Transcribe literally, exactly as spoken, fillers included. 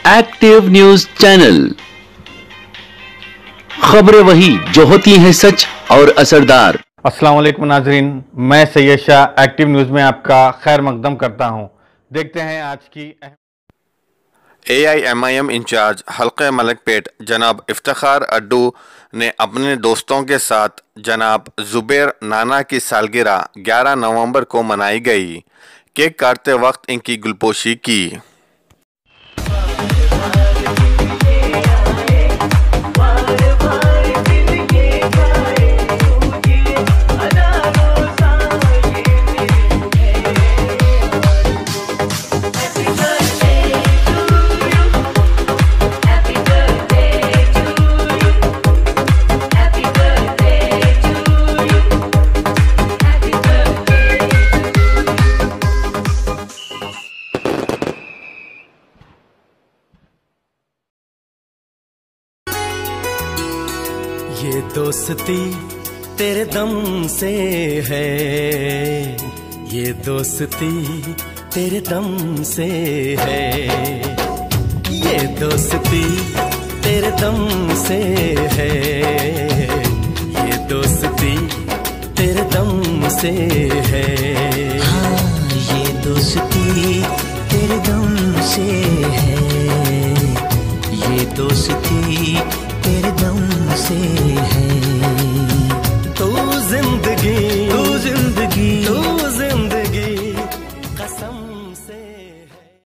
Active news channel. खबरें वही जो होती हैं सच और असरदार। अस्सलाम वालेकुम नाजरीन, मैं सैयद शाह एक्टिव न्यूज़ में आपका खैर मकदम करता हूं। देखते हैं आज की A I M I M incharge हल्के मलकपेट जनाब इफ्तिखार अड्डू ने अपने दोस्तों के साथ जनाब जुबैर नाना की सालगिरह ग्यारह नवंबर को मनाई गई। केक काटते वक्त इनकी गुलपोशी की। ये दोस्ती तेरे दम से है, ये दोस्ती तेरे दम से है, ये दोस्ती तेरे दम से है, ये दोस्ती तेरे दम से है। हाँ, ये दोस्ती तेरे दम से है, ये दोस्ती तेरे दम से है।